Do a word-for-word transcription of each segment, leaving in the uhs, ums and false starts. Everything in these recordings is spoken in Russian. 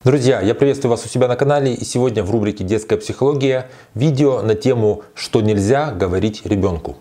Друзья, я приветствую вас у себя на канале, и сегодня в рубрике «Детская психология» видео на тему «Что нельзя говорить ребенку».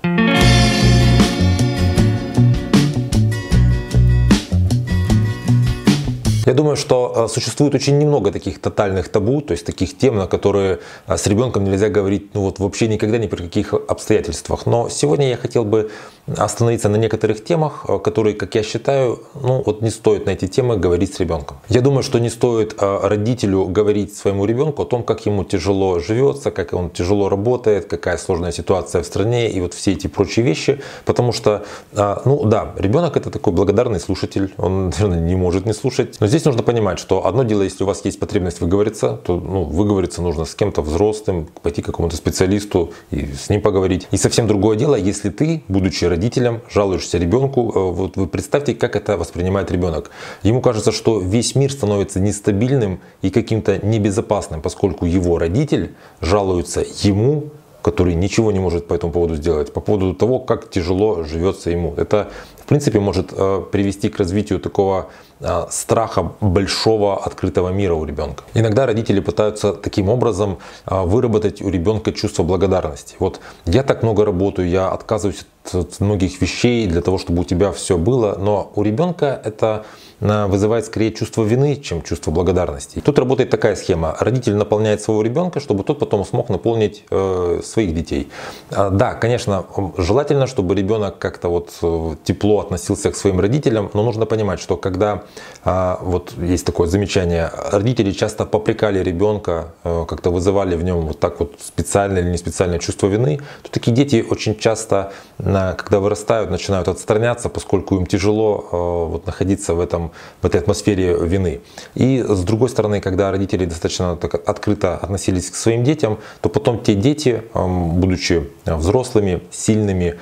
Я думаю, что существует очень немного таких тотальных табу, то есть таких тем, на которые с ребенком нельзя говорить ну вот вообще никогда, ни при каких обстоятельствах. Но сегодня я хотел бы остановиться на некоторых темах, которые, как я считаю, ну вот не стоит на эти темы говорить с ребенком. Я думаю, что не стоит родителю говорить своему ребенку о том, как ему тяжело живется, как он тяжело работает, какая сложная ситуация в стране и вот все эти прочие вещи, потому что, ну да, ребенок это такой благодарный слушатель, он, наверное, не может не слушать. Но здесь нужно понимать, что одно дело, если у вас есть потребность выговориться, то ну, выговориться нужно с кем-то взрослым, пойти к какому-то специалисту и с ним поговорить. И совсем другое дело, если ты, будучи родителем, жалуешься ребенку, вот вы представьте, как это воспринимает ребенок. Ему кажется, что весь мир становится нестабильным и каким-то небезопасным, поскольку его родитель жалуется ему, который ничего не может по этому поводу сделать, по поводу того, как тяжело живется ему. Это, в принципе, может привести к развитию такого страха большого открытого мира у ребенка. Иногда родители пытаются таким образом выработать у ребенка чувство благодарности. Вот я так много работаю, я отказываюсь от многих вещей для того, чтобы у тебя все было, но у ребенка это вызывает скорее чувство вины, чем чувство благодарности. Тут работает такая схема. Родитель наполняет своего ребенка, чтобы тот потом смог наполнить э, своих детей. А, да, конечно, желательно, чтобы ребенок как-то вот тепло относился к своим родителям, но нужно понимать, что когда э, вот есть такое замечание, родители часто попрекали ребенка, э, как-то вызывали в нем вот так вот специальное или не специальное чувство вины, то такие дети очень часто, э, когда вырастают, начинают отстраняться, поскольку им тяжело э, вот находиться в этом в этой атмосфере вины. И с другой стороны, когда родители достаточно так открыто относились к своим детям, то потом те дети, будучи взрослыми, сильными,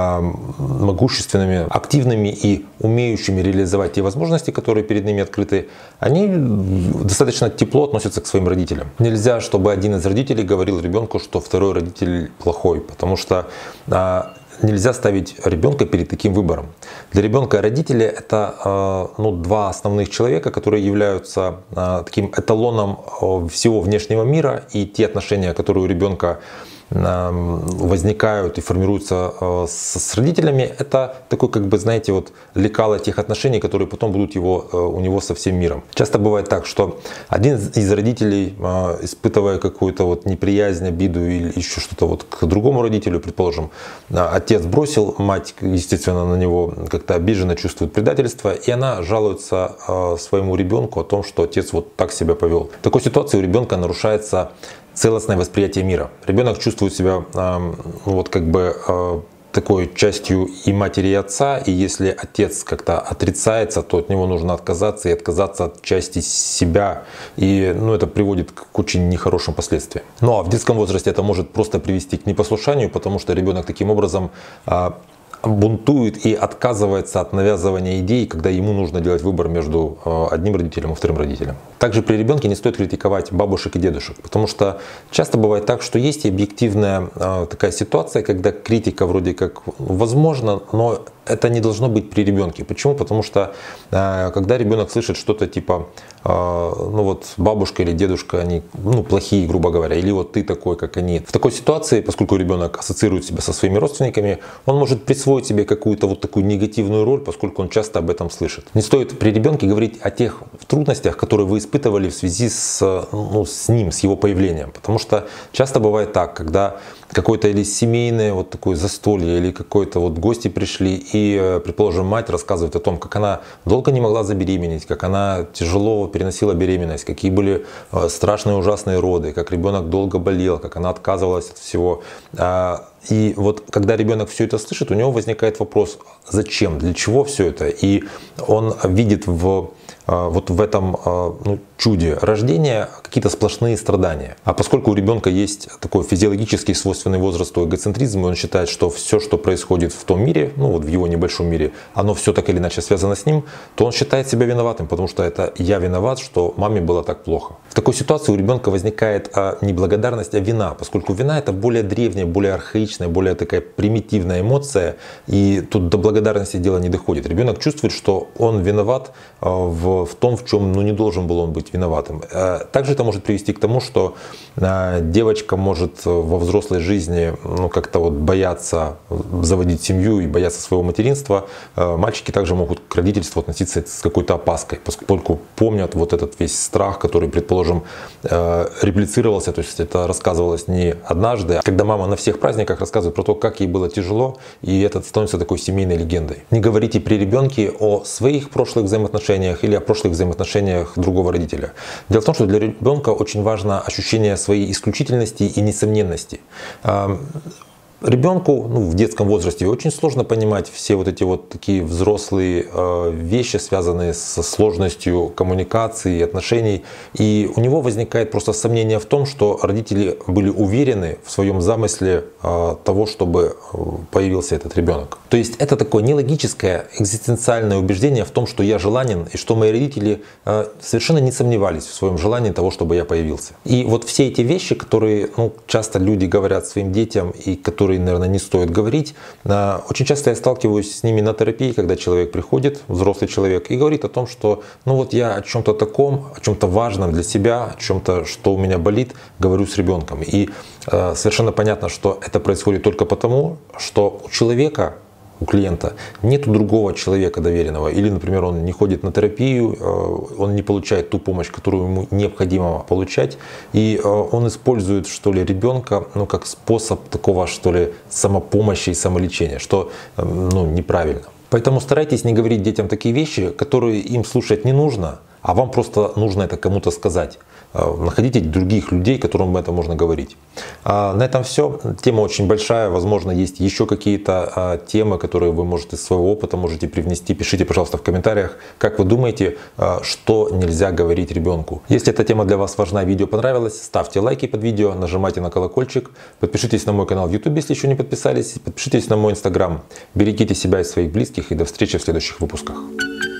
могущественными, активными и умеющими реализовать те возможности, которые перед ними открыты, они достаточно тепло относятся к своим родителям. Нельзя, чтобы один из родителей говорил ребенку, что второй родитель плохой, потому что нельзя ставить ребенка перед таким выбором. Для ребенка родители это ну, два основных человека, которые являются таким эталоном всего внешнего мира, и те отношения, которые у ребенка возникают и формируются с родителями, это такой, как бы, знаете, вот лекало тех отношений, которые потом будут его, у него со всем миром. Часто бывает так, что один из родителей, испытывая какую-то вот неприязнь, обиду или еще что-то вот к другому родителю, предположим, отец бросил, мать, естественно, на него как-то обиженно чувствует предательство, и она жалуется своему ребенку о том, что отец вот так себя повел. В такой ситуации у ребенка нарушается целостное восприятие мира. Ребенок чувствует себя э, вот как бы э, такой частью и матери, и отца, и если отец как-то отрицается, то от него нужно отказаться и отказаться от части себя, и ну, это приводит к очень нехорошим последствиям. Ну а в детском возрасте это может просто привести к непослушанию, потому что ребенок таким образом э, бунтует и отказывается от навязывания идей, когда ему нужно делать выбор между одним родителем и вторым родителем. Также при ребенке не стоит критиковать бабушек и дедушек, потому что часто бывает так, что есть и объективная такая ситуация, когда критика вроде как возможна, но это не должно быть при ребенке. Почему? Потому что когда ребенок слышит что-то типа, ну вот бабушка или дедушка, они ну, плохие, грубо говоря, или вот ты такой, как они. В такой ситуации, поскольку ребенок ассоциирует себя со своими родственниками, он может присвоить себе какую-то вот такую негативную роль, поскольку он часто об этом слышит. Не стоит при ребенке говорить о тех трудностях, которые вы испытывали в связи с, ну, с ним, с его появлением. Потому что часто бывает так, когда какое-то или семейное вот такое застолье, или какое-то вот гости пришли, и, предположим, мать рассказывает о том, как она долго не могла забеременеть, как она тяжело переносила беременность, какие были страшные ужасные роды, как ребенок долго болел, как она отказывалась от всего. И вот когда ребенок все это слышит, у него возникает вопрос, зачем, для чего все это? И он видит в, вот в этом ну, чуде рождения какие-то сплошные страдания. А поскольку у ребенка есть такой физиологический свойственный возрасту эгоцентризм, и он считает, что все, что происходит в том мире, ну вот в его небольшом мире, оно все так или иначе связано с ним, то он считает себя виноватым, потому что это я виноват, что маме было так плохо. такой ситуации у ребенка возникает а, не благодарность, а вина, поскольку вина — это более древняя, более архаичная, более такая примитивная эмоция, и тут до благодарности дело не доходит. Ребенок чувствует, что он виноват а, в, в том, в чем ну, не должен был он быть виноватым. А, также это может привести к тому, что а, девочка может во взрослой жизни ну, как-то вот бояться заводить семью и бояться своего материнства. А, мальчики также могут к родительству относиться с какой-то опаской, поскольку помнят вот этот весь страх, который, предположим, реплицировался, то есть это рассказывалось не однажды, когда мама на всех праздниках рассказывает про то, как ей было тяжело, и это становится такой семейной легендой. Не говорите при ребенке о своих прошлых взаимоотношениях или о прошлых взаимоотношениях другого родителя. Дело в том, что для ребенка очень важно ощущение своей исключительности и несомненности. Ребенку ну, в детском возрасте очень сложно понимать все вот эти вот такие взрослые э, вещи, связанные со сложностью коммуникации и отношений. И у него возникает просто сомнение в том, что родители были уверены в своем замысле э, того, чтобы появился этот ребенок. То есть это такое нелогическое экзистенциальное убеждение в том, что я желанен, и что мои родители э, совершенно не сомневались в своем желании того, чтобы я появился. И вот все эти вещи, которые ну, часто люди говорят своим детям и которые, наверное, не стоит говорить. Очень часто я сталкиваюсь с ними на терапии, когда человек приходит, взрослый человек, и говорит о том, что ну вот я о чем-то таком, о чем-то важном для себя, о чем-то, что у меня болит, говорю с ребенком. И э, совершенно понятно, что это происходит только потому, что у человека, у клиента нет другого человека доверенного, или, например, он не ходит на терапию, он не получает ту помощь, которую ему необходимо получать, и он использует, что ли, ребенка ну, как способ такого, что ли, самопомощи и самолечения, что ну, неправильно. Поэтому старайтесь не говорить детям такие вещи, которые им слушать не нужно, а вам просто нужно это кому-то сказать. Находите других людей, которым это можно говорить. А на этом все. Тема очень большая. Возможно, есть еще какие-то темы, которые вы можете из своего опыта можете привнести. Пишите, пожалуйста, в комментариях, как вы думаете, что нельзя говорить ребенку. Если эта тема для вас важна, видео понравилось, ставьте лайки под видео, нажимайте на колокольчик, подпишитесь на мой канал в ютубе, если еще не подписались, подпишитесь на мой инстаграм. Берегите себя и своих близких, и до встречи в следующих выпусках.